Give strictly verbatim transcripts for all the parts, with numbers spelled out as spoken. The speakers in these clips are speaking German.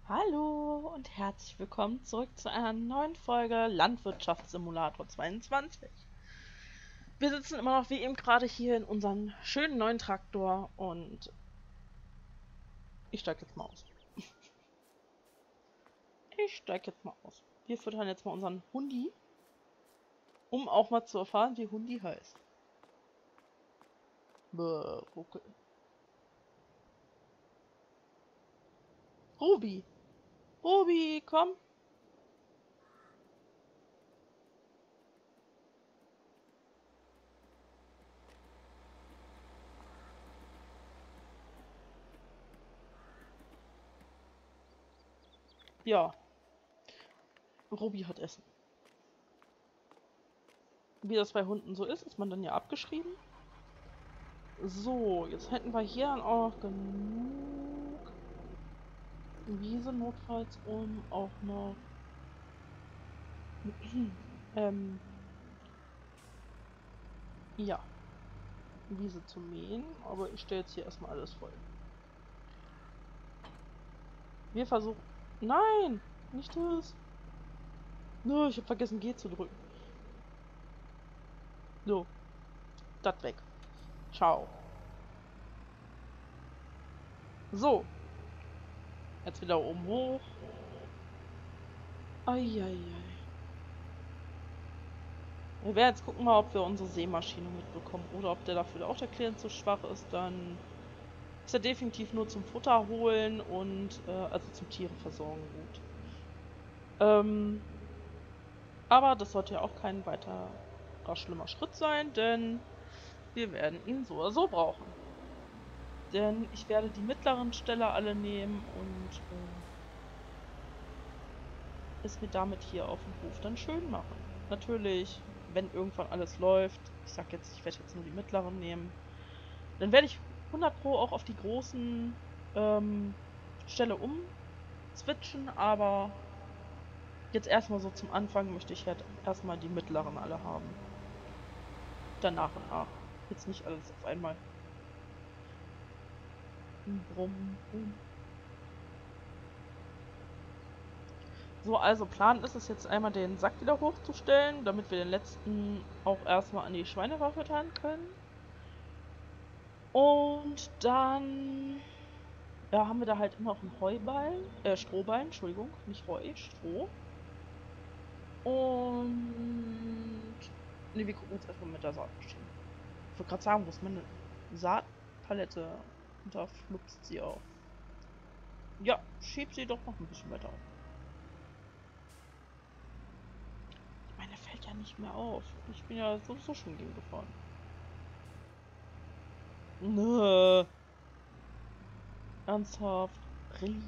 Hallo und herzlich willkommen zurück zu einer neuen Folge Landwirtschaftssimulator zweiundzwanzig. Wir sitzen immer noch wie eben gerade hier in unserem schönen neuen Traktor und ich steige jetzt mal aus. Ich steige jetzt mal aus. Wir füttern jetzt mal unseren Hundi, um auch mal zu erfahren, wie Hundi heißt. Bäh, okay. Ruby! Ruby, komm! Ja, Ruby hat Essen. Wie das bei Hunden so ist, ist man dann ja abgeschrieben. So, jetzt hätten wir hier dann auch noch genug Wiese notfalls, um auch noch ähm, ja, Wiese zu mähen, aber ich stelle jetzt hier erstmal alles voll. Wir versuchen... Nein! Nicht das! Nö, ich habe vergessen G zu drücken. So, das weg. Ciao. So. Jetzt wieder oben hoch. Eieiei. Wir werden jetzt gucken mal, ob wir unsere Sämaschine mitbekommen oder ob der dafür auch der Klient zu schwach ist. Dann ist er definitiv nur zum Futter holen und äh, also zum Tiere versorgen gut. Ähm, aber das sollte ja auch kein weiterer schlimmer Schritt sein, denn wir werden ihn so oder so brauchen. Denn ich werde die mittleren Ställe alle nehmen und äh, es mir damit hier auf dem Hof dann schön machen. Natürlich, wenn irgendwann alles läuft, ich sag jetzt, ich werde jetzt nur die mittleren nehmen, dann werde ich hundert Pro auch auf die großen ähm, Ställe umswitchen, aber jetzt erstmal so zum Anfang möchte ich halt erstmal die mittleren alle haben. Dann nach und nach. Jetzt nicht alles auf einmal. Brumm, brumm. So, also Plan ist es jetzt einmal den Sack wieder hochzustellen, damit wir den letzten auch erstmal an die Schweine verfüttern können. Und dann ja, haben wir da halt immer noch einen Heuballen, äh, Strohballen, Entschuldigung, nicht Heu, Stroh. Und ne, wir gucken jetzt erstmal mit der Saatmaschine. Ich wollte gerade sagen, wo ist meine Saatpalette? Und da flupst sie auch. Ja, schieb sie doch noch ein bisschen weiter auf. Meine fällt ja nicht mehr auf. Ich bin ja sowieso schon gegen gefahren. Nö. Ernsthaft? Really?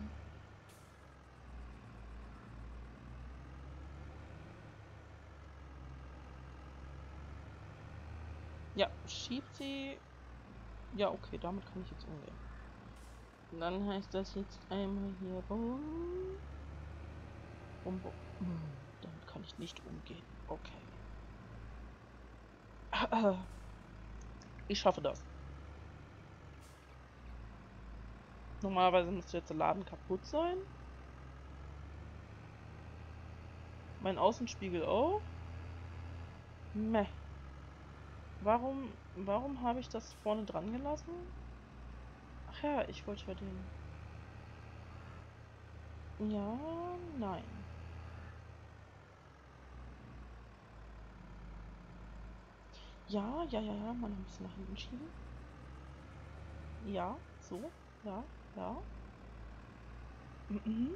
Ja, schiebt sie. Ja, okay, damit kann ich jetzt umgehen. Und dann heißt das jetzt einmal hier. Bum, bum, bum. Hm, damit kann ich nicht umgehen. Okay. Ich schaffe das. Normalerweise müsste jetzt der Laden kaputt sein. Mein Außenspiegel auch. Meh. Warum, warum habe ich das vorne dran gelassen? Ach ja, ich wollte ja den... Ja, nein. Ja, ja, ja, ja, mal noch ein bisschen nach hinten schieben. Ja, so, ja, ja. Mhm.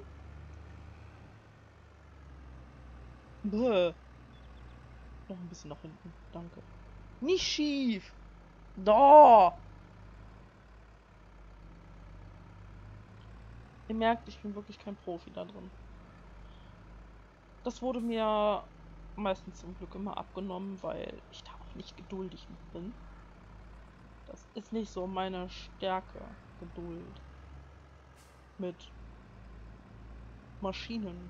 Bäh. Noch ein bisschen nach hinten, danke. Nicht schief! Da! Ihr merkt, ich bin wirklich kein Profi da drin. Das wurde mir meistens zum Glück immer abgenommen, weil ich da auch nicht geduldig mit bin. Das ist nicht so meine Stärke, Geduld mit Maschinen.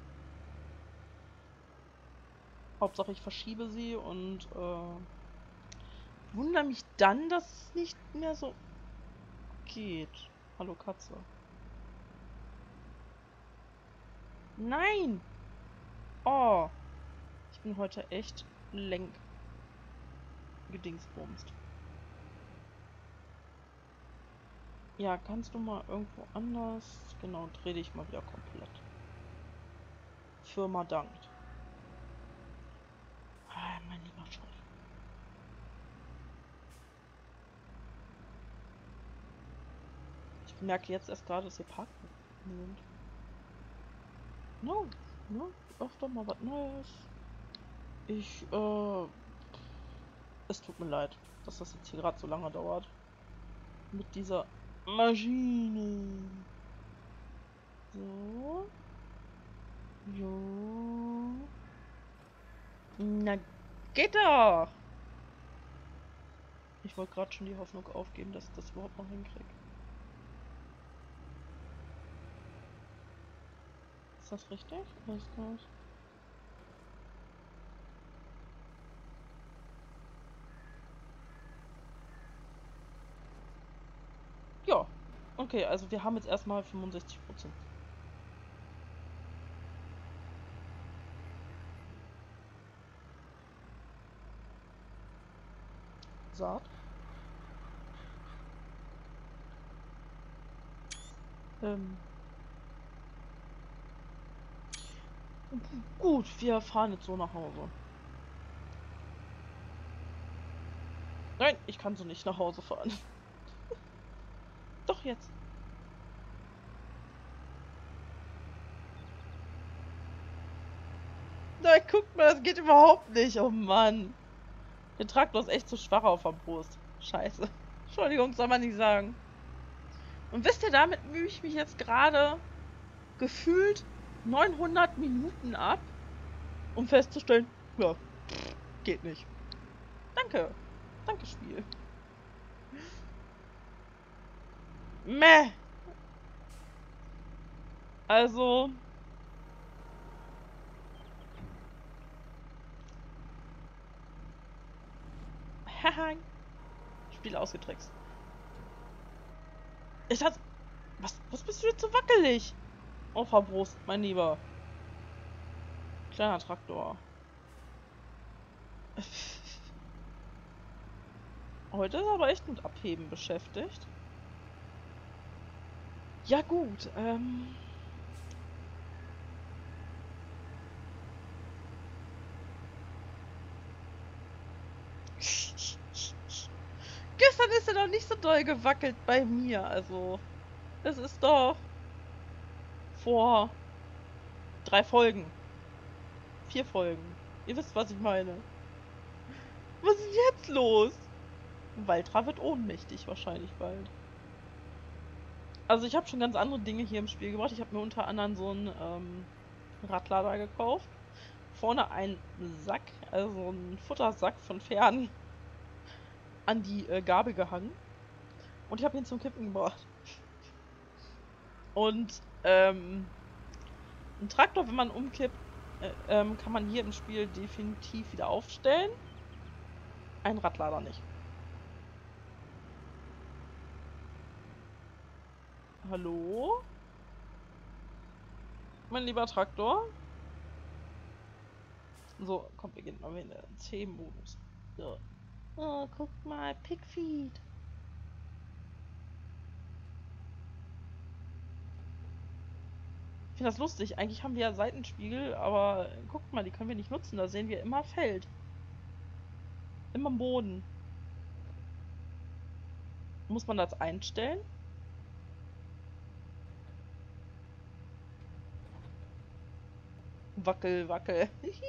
Hauptsache ich verschiebe sie und äh, wundere mich dann, dass es nicht mehr so geht. Hallo Katze. Nein! Oh. Ich bin heute echt lenk. Gedingsbumst. Ja, kannst du mal irgendwo anders... Genau, dreh dich mal wieder komplett. Firma dankt. Ah, mein lieber Scholli. Ich merke jetzt erst gerade, dass hier Parken sind. No, no, öfter mal was Neues. Ich, äh... Es tut mir leid, dass das jetzt hier gerade so lange dauert. Mit dieser Maschine. So. Jo. Na, geht doch! Ich wollte gerade schon die Hoffnung aufgeben, dass ich das überhaupt noch hinkriege. Ist das richtig? Alles klar. Ja. Okay, also wir haben jetzt erstmal fünfundsechzig Prozent. Saat. Ähm. Gut, wir fahren jetzt so nach Hause. Nein, ich kann so nicht nach Hause fahren. Doch jetzt. Nein, guck mal, das geht überhaupt nicht. Oh Mann. Der Traktor ist echt zu schwach auf der Brust. Scheiße. Entschuldigung, soll man nicht sagen. Und wisst ihr, damit mühe ich mich jetzt gerade gefühlt neunhundert Minuten ab, um festzustellen, ja, geht nicht. Danke. Danke, Spiel. Meh. Also... Haha. Spiel ausgetrickst. Ich dachte... Was, was bist du jetzt so wackelig? Auf der Brust, mein Lieber. Kleiner Traktor. Heute ist er aber echt mit Abheben beschäftigt. Ja gut, ähm... Gestern ist er doch nicht so doll gewackelt bei mir, also... Es ist doch... vor... drei Folgen. Vier Folgen. Ihr wisst, was ich meine. Was ist jetzt los? Waltra wird ohnmächtig wahrscheinlich bald. Also ich habe schon ganz andere Dinge hier im Spiel gebracht. Ich habe mir unter anderem so einen ähm, Radlader gekauft. Vorne einen Sack, also einen Futtersack von Pferden, an die äh, Gabel gehangen. Und ich habe ihn zum Kippen gebracht. Und ähm, ein Traktor, wenn man umkippt, äh, ähm, kann man hier im Spiel definitiv wieder aufstellen. Ein Radlader nicht. Hallo? Mein lieber Traktor? So, komm, wir gehen mal in den C-Modus. So. Oh, guck mal, Pigfeed. Ich finde das lustig. Eigentlich haben wir ja Seitenspiegel, aber guckt mal, die können wir nicht nutzen. Da sehen wir immer Feld. Immer am Boden. Muss man das einstellen? Wackel, wackel.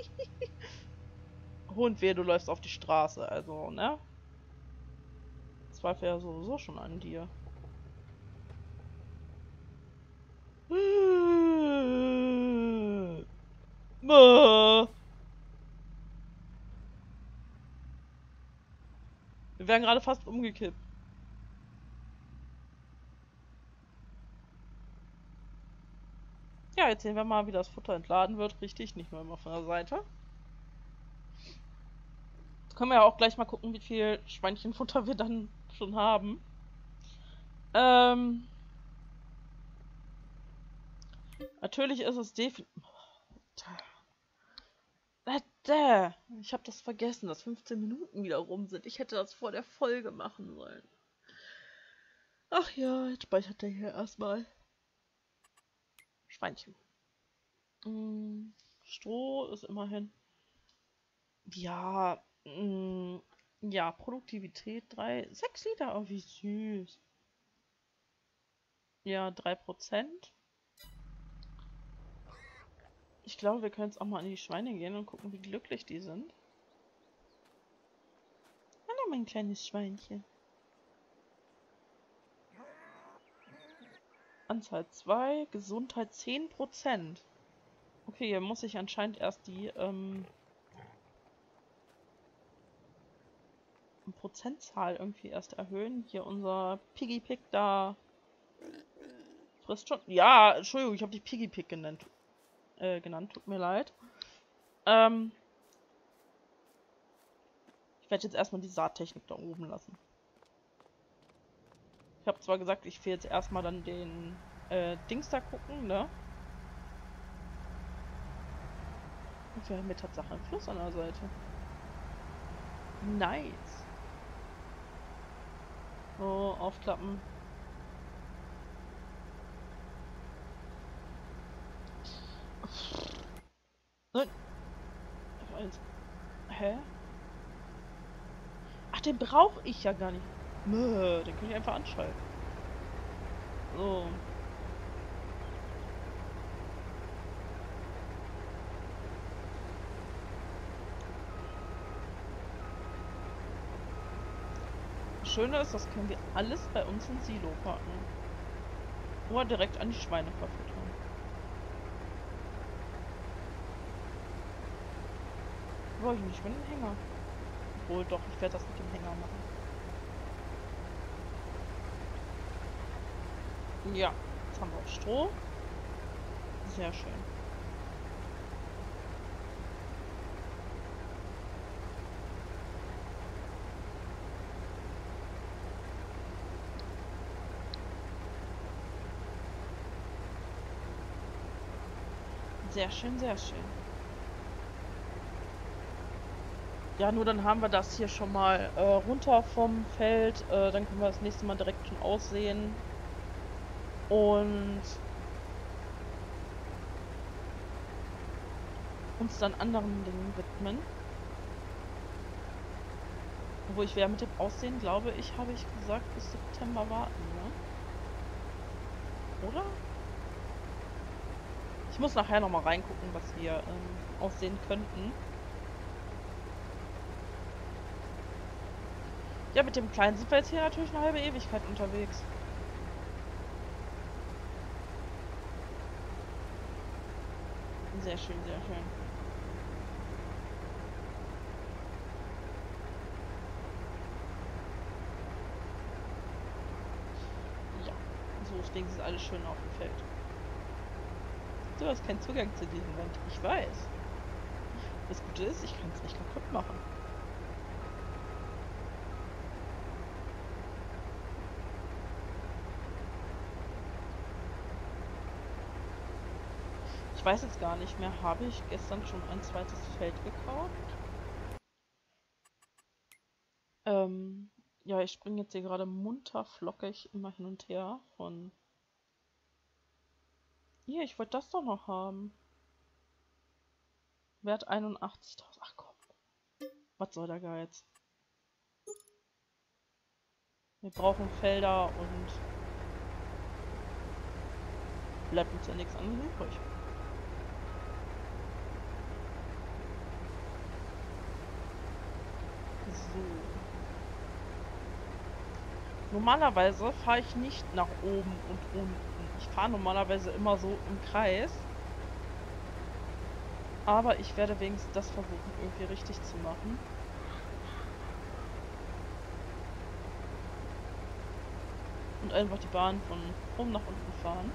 Hund weh, du läufst auf die Straße, also, ne? Zweifel ja sowieso schon an dir. Wir werden gerade fast umgekippt. Ja, jetzt sehen wir mal, wie das Futter entladen wird. Richtig, nicht nur immer von der Seite. Jetzt können wir ja auch gleich mal gucken, wie viel Schweinchenfutter wir dann schon haben. Ähm... Natürlich ist es definitiv... Ich habe das vergessen, dass fünfzehn Minuten wieder rum sind. Ich hätte das vor der Folge machen sollen. Ach ja, jetzt speichert der hier erstmal. Schweinchen. Mm, Stroh ist immerhin... Ja, mm, ja, Produktivität drei, sechs Liter, oh wie süß. Ja, drei Prozent. Ich glaube, wir können jetzt auch mal an die Schweine gehen und gucken, wie glücklich die sind. Hallo, mein kleines Schweinchen. Anzahl zwei, Gesundheit zehn Prozent. Okay, hier muss ich anscheinend erst die ähm, Prozentzahl irgendwie erst erhöhen. Hier unser Piggy Pig da frisst schon. Ja, Entschuldigung, ich habe die Piggy Pig genannt. Äh, genannt, tut mir leid. Ähm, ich werde jetzt erstmal die Saattechnik da oben lassen. Ich habe zwar gesagt, ich will jetzt erstmal dann den äh, Dings da gucken, ne? Und wir haben hier Tatsache einen Fluss an der Seite. Nice. So, aufklappen. Nein. F eins. Hä? Ach, den brauche ich ja gar nicht. Mö, den kann ich einfach anschalten. So. Das Schöne ist, das können wir alles bei uns ins Silo packen. Oder direkt an die Schweine verfüttern. Brauche ich nicht mit dem Hänger. Obwohl, doch, ich werde das mit dem Hänger machen. Ja, jetzt haben wir auch Stroh. Sehr schön. Sehr schön, sehr schön. Ja, nur dann haben wir das hier schon mal äh, runter vom Feld. Äh, dann können wir das nächste Mal direkt schon aussehen. Und uns dann anderen Dingen widmen. Wo ich wäre mit dem Aussehen, glaube ich, habe ich gesagt, bis September warten, ne? Oder? Ich muss nachher nochmal reingucken, was wir ähm, aussehen könnten. Ja, mit dem Kleinen sind wir jetzt hier natürlich eine halbe Ewigkeit unterwegs. Sehr schön, sehr schön. Ja, so ist wenigstens alles schön auf dem Feld. Du hast keinen Zugang zu diesem Land. Ich weiß. Das Gute ist, ich kann es nicht kaputt machen. Ich weiß jetzt gar nicht mehr, habe ich gestern schon ein zweites Feld gekauft? Ähm, ja, ich springe jetzt hier gerade munter flockig immer hin und her von... Hier, ich wollte das doch noch haben. Wert einundachtzigtausend. Ach komm. Was soll der Geiz? Wir brauchen Felder und... Bleibt uns ja nichts anderes übrig. So. Normalerweise fahre ich nicht nach oben und unten. Ich fahre normalerweise immer so im Kreis. Aber ich werde wenigstens das versuchen, irgendwie richtig zu machen. Und einfach die Bahn von oben nach unten fahren.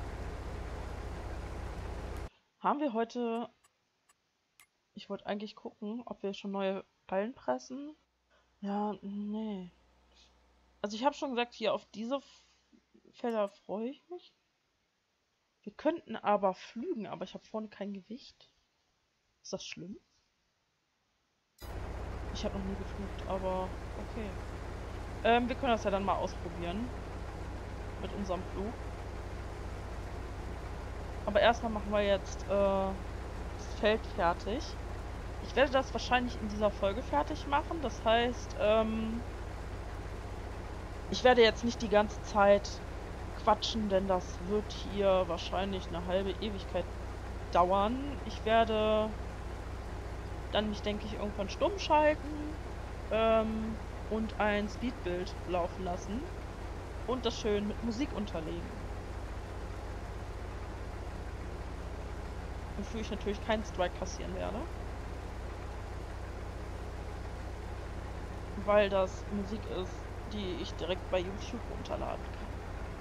Haben wir heute... Ich wollte eigentlich gucken, ob wir schon neue Ballen pressen. Ja, nee. Also ich habe schon gesagt, hier auf diese Felder freue ich mich. Wir könnten aber flügen, aber ich habe vorne kein Gewicht. Ist das schlimm? Ich habe noch nie geflugt, aber okay. Ähm, wir können das ja dann mal ausprobieren. Mit unserem Flug. Aber erstmal machen wir jetzt äh, das Feld fertig. Ich werde das wahrscheinlich in dieser Folge fertig machen. Das heißt, ähm, ich werde jetzt nicht die ganze Zeit quatschen, denn das wird hier wahrscheinlich eine halbe Ewigkeit dauern. Ich werde dann mich, denke ich, irgendwann stumm schalten ähm, und ein Speedbild laufen lassen und das schön mit Musik unterlegen. Wofür ich natürlich keinen Strike kassieren werde. Weil das Musik ist, die ich direkt bei YouTube runterladen kann.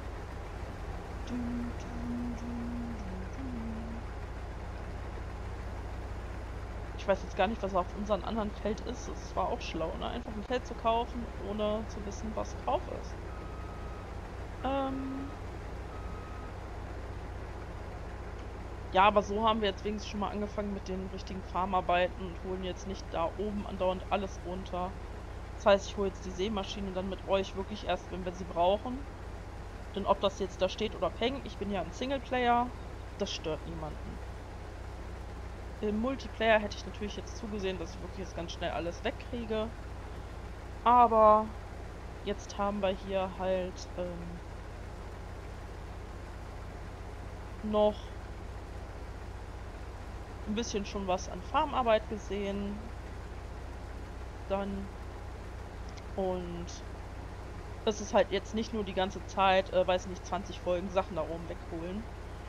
Ich weiß jetzt gar nicht, was auf unserem anderen Feld ist. Es war auch schlau, ne? Einfach ein Feld zu kaufen, ohne zu wissen, was drauf ist. Ähm ja, aber so haben wir jetzt wenigstens schon mal angefangen mit den richtigen Farmarbeiten und holen jetzt nicht da oben andauernd alles runter. Das heißt, ich hole jetzt die Sämaschine dann mit euch wirklich erst, wenn wir sie brauchen. Denn ob das jetzt da steht oder peng, ich bin ja ein Singleplayer, das stört niemanden. Im Multiplayer hätte ich natürlich jetzt zugesehen, dass ich wirklich jetzt ganz schnell alles wegkriege. Aber jetzt haben wir hier halt ähm, noch ein bisschen schon was an Farmarbeit gesehen. Dann und es ist halt jetzt nicht nur die ganze Zeit, äh, weiß nicht, zwanzig Folgen Sachen da oben wegholen.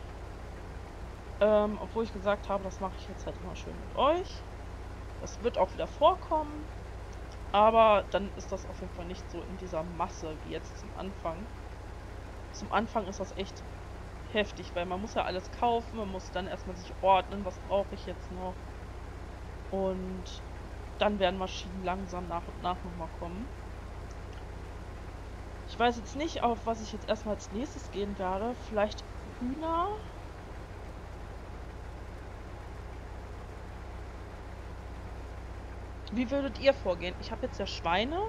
Ähm, obwohl ich gesagt habe, das mache ich jetzt halt immer schön mit euch. Das wird auch wieder vorkommen. Aber dann ist das auf jeden Fall nicht so in dieser Masse wie jetzt zum Anfang. Zum Anfang ist das echt heftig, weil man muss ja alles kaufen, man muss dann erstmal sich ordnen, was brauche ich jetzt noch. Und dann werden Maschinen langsam nach und nach nochmal kommen. Ich weiß jetzt nicht, auf was ich jetzt erstmal als nächstes gehen werde. Vielleicht Hühner. Wie würdet ihr vorgehen? Ich habe jetzt ja Schweine.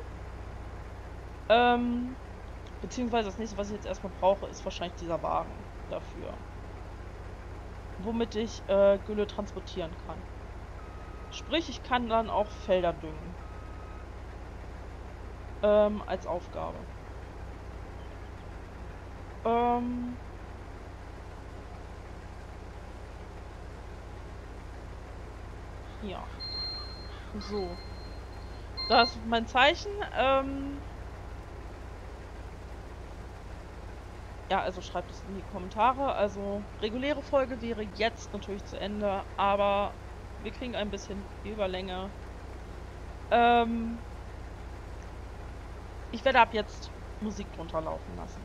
Ähm, beziehungsweise das nächste, was ich jetzt erstmal brauche, ist wahrscheinlich dieser Wagen dafür. Womit ich äh, Gülle transportieren kann. Sprich, ich kann dann auch Felder düngen. Ähm, als Aufgabe. Ähm... Ja. So. Das ist mein Zeichen. Ähm... Ja, also schreibt es in die Kommentare. Also, reguläre Folge wäre jetzt natürlich zu Ende, aber wir kriegen ein bisschen Überlänge. Ähm... Ich werde ab jetzt Musik drunter laufen lassen.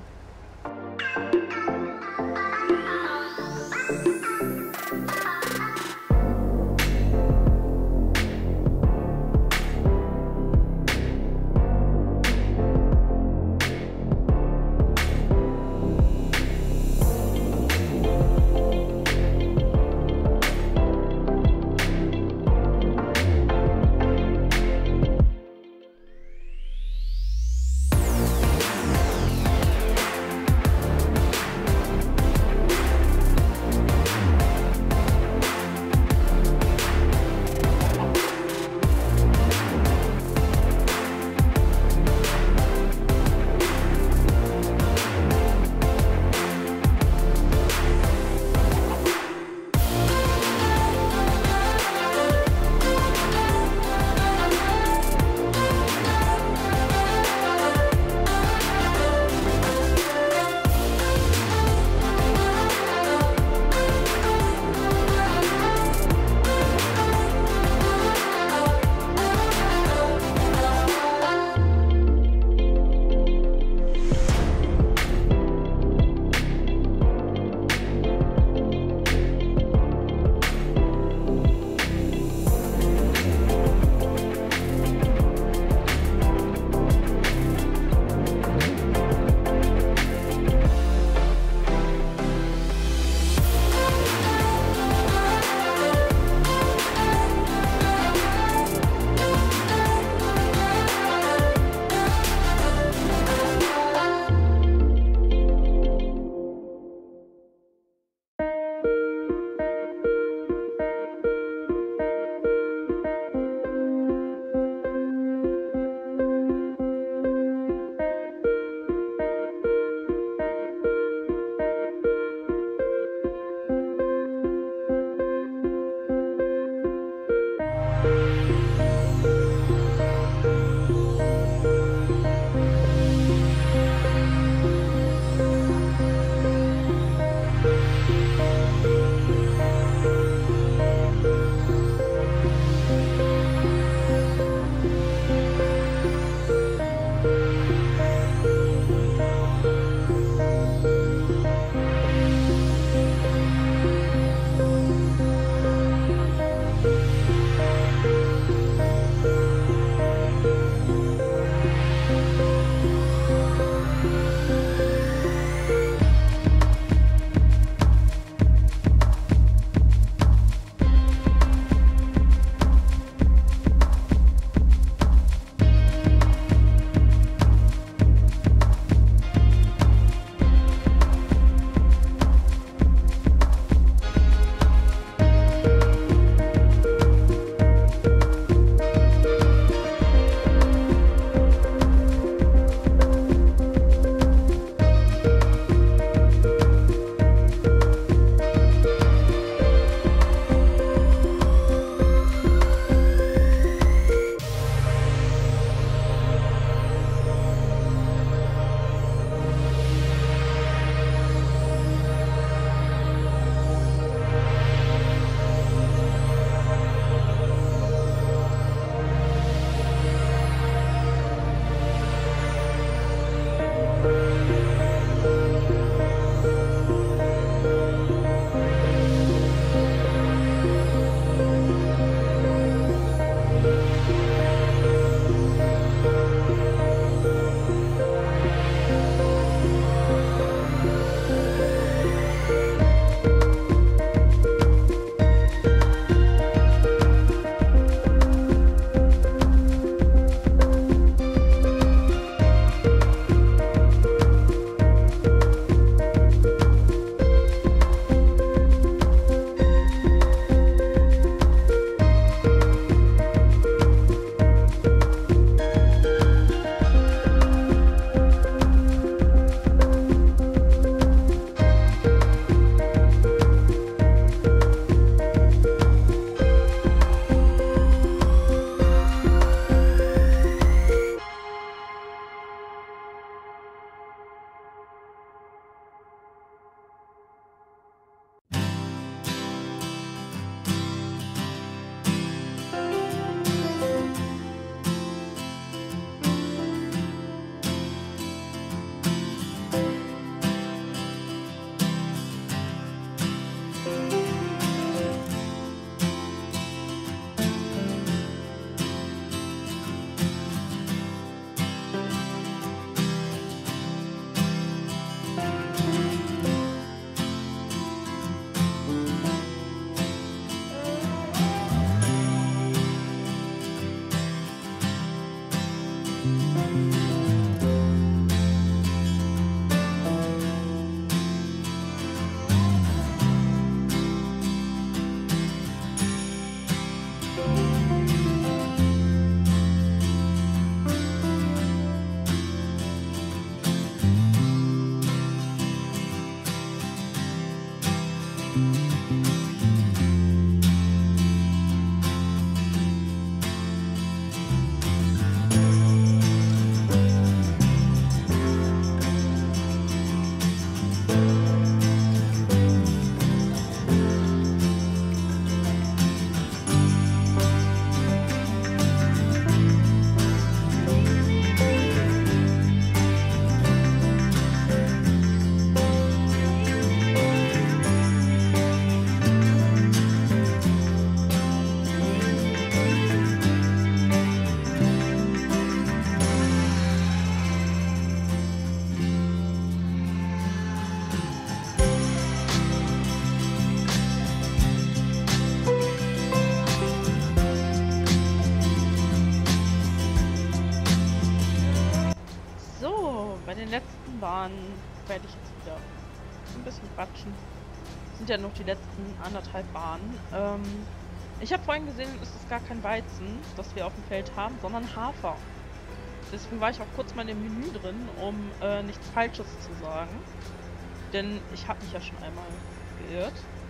bei den letzten Bahnen werde ich jetzt wieder ein bisschen quatschen. Sind ja noch die letzten anderthalb Bahnen. Ähm, ich habe vorhin gesehen, es ist gar kein Weizen, das wir auf dem Feld haben, sondern Hafer. Deswegen war ich auch kurz mal im Menü drin, um äh, nichts Falsches zu sagen. Denn ich habe mich ja schon einmal geirrt.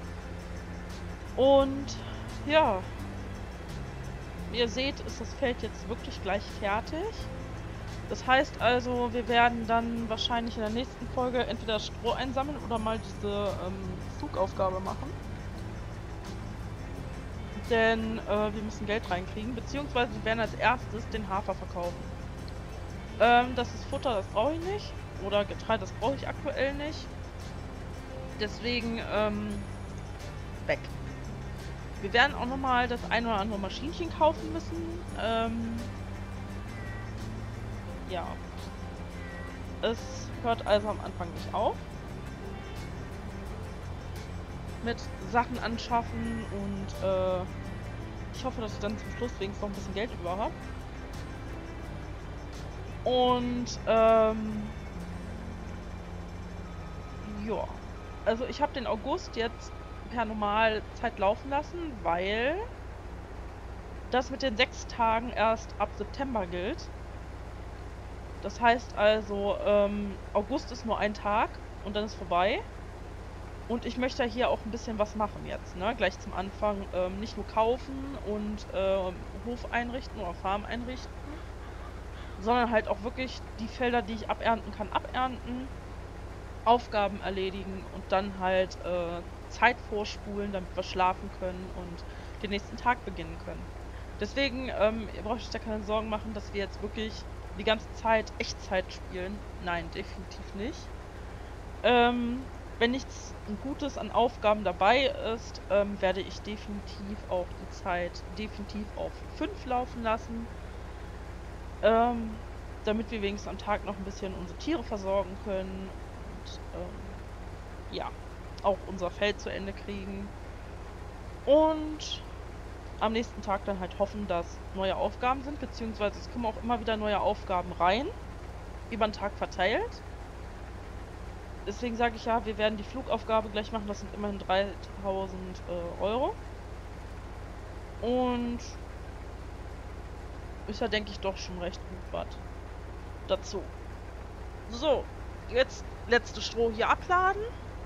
Und ja, wie ihr seht, ist das Feld jetzt wirklich gleich fertig. Das heißt also, wir werden dann wahrscheinlich in der nächsten Folge entweder Stroh einsammeln oder mal diese ähm, Flugaufgabe machen. Denn äh, wir müssen Geld reinkriegen, beziehungsweise wir werden als erstes den Hafer verkaufen. Ähm, das ist Futter, das brauche ich nicht. Oder Getreide, das brauche ich aktuell nicht. Deswegen, ähm, weg. Wir werden auch nochmal das ein oder andere Maschinchen kaufen müssen. Ähm, ja. Es hört also am Anfang nicht auf. Mit Sachen anschaffen und äh, ich hoffe, dass ich dann zum Schluss wenigstens noch ein bisschen Geld über habe. Und ähm, ja. Also ich habe den August jetzt per Normalzeit laufen lassen, weil das mit den sechs Tagen erst ab September gilt. Das heißt also, ähm, August ist nur ein Tag und dann ist vorbei. Und ich möchte hier auch ein bisschen was machen jetzt, ne? Gleich zum Anfang ähm, nicht nur kaufen und äh, Hof einrichten oder Farm einrichten, sondern halt auch wirklich die Felder, die ich abernten kann, abernten, Aufgaben erledigen und dann halt äh, Zeit vorspulen, damit wir schlafen können und den nächsten Tag beginnen können. Deswegen, ähm, ihr braucht euch da keine Sorgen machen, dass wir jetzt wirklich die ganze Zeit Echtzeit spielen. Nein, definitiv nicht. Ähm, wenn nichts Gutes an Aufgaben dabei ist, ähm, werde ich definitiv auch die Zeit definitiv auf fünf laufen lassen. Ähm, damit wir wenigstens am Tag noch ein bisschen unsere Tiere versorgen können und ähm, ja, auch unser Feld zu Ende kriegen. Und am nächsten Tag dann halt hoffen, dass neue Aufgaben sind, beziehungsweise es kommen auch immer wieder neue Aufgaben rein, über den Tag verteilt. Deswegen sage ich ja, wir werden die Flugaufgabe gleich machen, das sind immerhin dreitausend äh, Euro. Und ist ja, denke ich, doch schon recht gut was dazu. So, jetzt letzte Stroh hier abladen.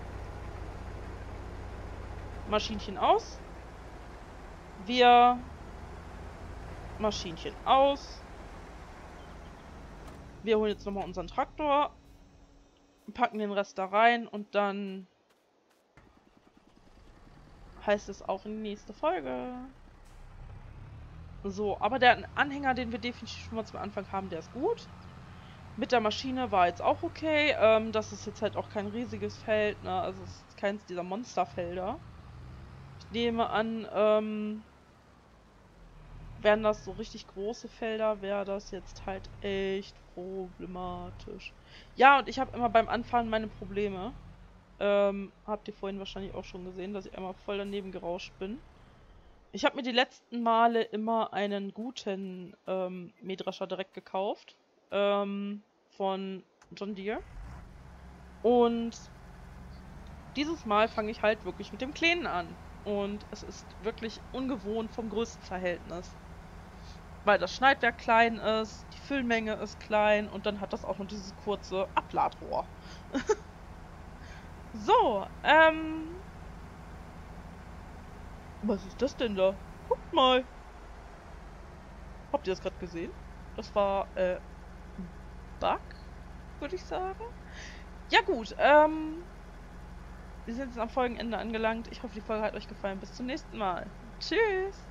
Maschinchen aus. Wir Maschinchen aus. Wir holen jetzt nochmal unseren Traktor, packen den Rest da rein und dann heißt es auch in die nächste Folge. So, aber der Anhänger, den wir definitiv schon mal zum Anfang haben, der ist gut. Mit der Maschine war jetzt auch okay. Ähm, das ist jetzt halt auch kein riesiges Feld, ne? Also es ist keins dieser Monsterfelder. Ich nehme an, ähm, wären das so richtig große Felder, wäre das jetzt halt echt problematisch. Ja, und ich habe immer beim Anfahren meine Probleme. Ähm, habt ihr vorhin wahrscheinlich auch schon gesehen, dass ich einmal voll daneben gerauscht bin. Ich habe mir die letzten Male immer einen guten ähm, Mähdrescher direkt gekauft. Ähm, von John Deere. Und dieses Mal fange ich halt wirklich mit dem Kleinen an. Und es ist wirklich ungewohnt vom Größenverhältnis. Weil das Schneidwerk klein ist, die Füllmenge ist klein und dann hat das auch noch dieses kurze Abladrohr. So, ähm... was ist das denn da? Guckt mal. Habt ihr das gerade gesehen? Das war, äh, ein Bug, würde ich sagen. Ja gut, ähm... wir sind jetzt am Folgenende angelangt. Ich hoffe, die Folge hat euch gefallen. Bis zum nächsten Mal. Tschüss!